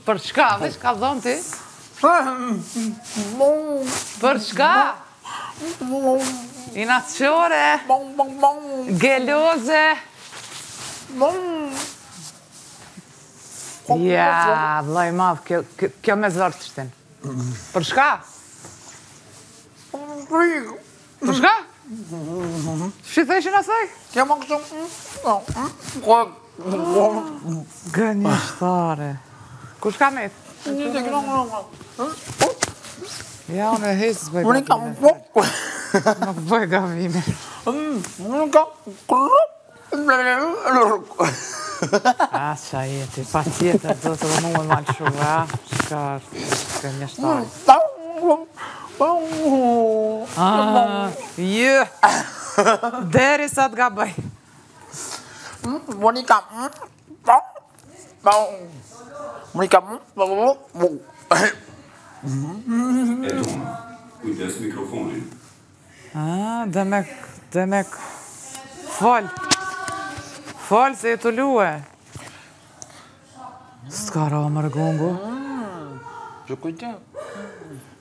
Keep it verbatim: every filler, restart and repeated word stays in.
Për çka? Veç ka dhënë ti? Për çka? Inaciore? Geloze? Ja, vllai madh, kjo me zërë të shtin. Për çka? Për çka? Shqitheshin asaj? Kja më kështu... Gënjeshtare. Kush ka met? Ja, unë e hesë s'bëj Unë ka gavime. më Nuk bëj gavime. Unë ka... Asha jeti, pa tjetër do të dhe mu e malë shumë, a? Shka është gënjeshtare. Ah, jë! Deri sa të gabaj. Monika... Monika... Eton, kujdes mikrofonin. Ah, demek, demek... Fol. Fol se e të luë. S'ka ra mërgungu. Që kujte?